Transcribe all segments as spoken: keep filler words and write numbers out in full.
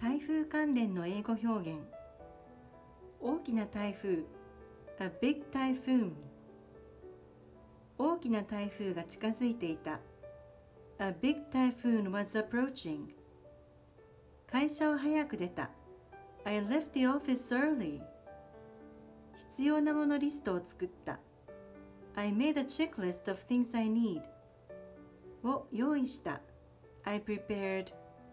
台風関連の英語表現。大きな台風 A big typhoon。 大きな台風が近づいていた A big typhoon was approaching。 会社を早く出た I left the office early。 必要なものリストを作った I made a checklist of things I need。 を用意した I prepared。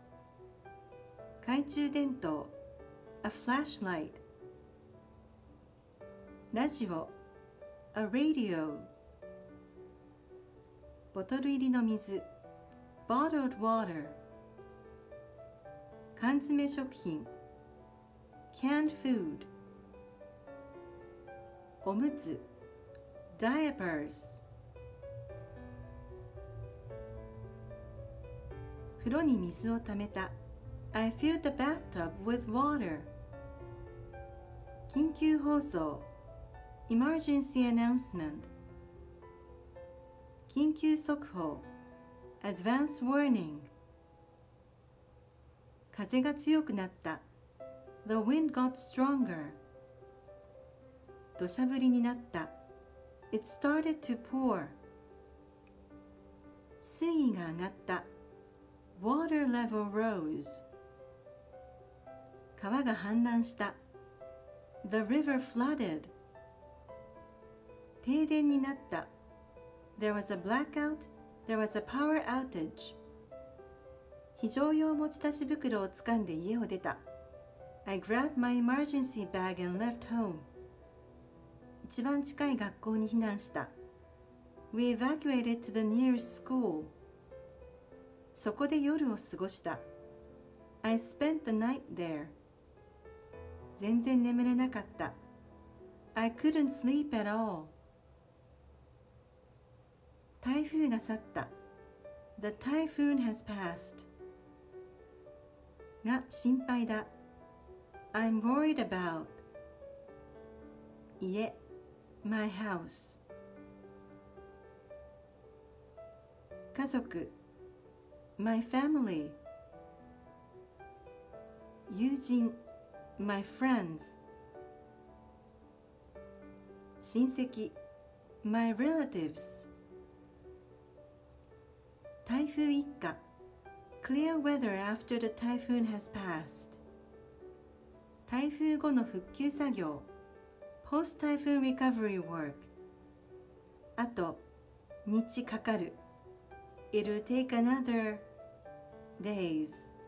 懐中電灯 A flashlight。 ラジオ A radio。 ボトル入りの水 Bottled water。 缶詰食品 Canned food。 おむつ Diapers。 風呂に水をためた I filled the bathtub with water。 緊急放送 Emergency announcement。 緊急速報 Advance warning。 風が強くなった The wind got stronger。 土砂降りになった It started to pour。 水位が上がった Water level rose。 川が氾濫した The river flooded。 停電になった There was a blackout, there was a power outage。 非常用持ち出し袋をつかんで家を出た I grabbed my emergency bag and left home。 一番近い学校に避難した We evacuated to the nearest school。 そこで夜を過ごした I spent the night there。 全然眠れなかった I couldn't sleep at all。 台風が去った The typhoon has passed。 が心配だ I'm worried about。 家 My house。 家族 My family。 友人 My friends。 親戚 My relatives。 台風一過 Clear weather after the typhoon has passed。 台風後の復旧作業 Post-typhoon recovery work。 あと日かかる It'll take another days。